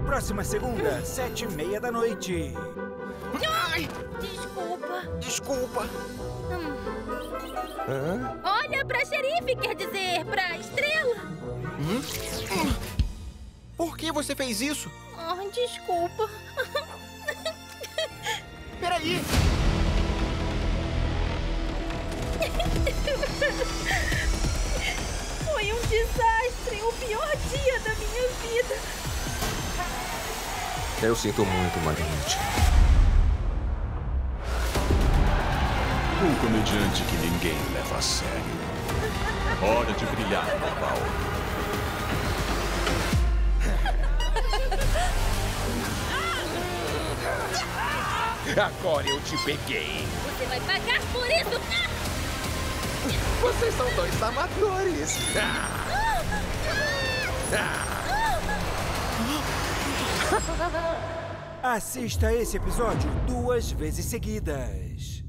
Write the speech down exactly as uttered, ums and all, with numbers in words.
Próxima segunda, sete e meia da noite. Ai! Desculpa. Desculpa. Hum. Hã? Olha pra xerife, quer dizer, pra estrela. Hum? Hum. Por que você fez isso? Oh, desculpa. Peraí! Foi um desastre, o pior dia da minha vida. Eu sinto muito, Mariette. Um comediante que ninguém leva a sério. Hora de brilhar, Val. Agora eu te peguei. Você vai pagar por isso! Vocês são dois amadores. Assista esse episódio duas vezes seguidas.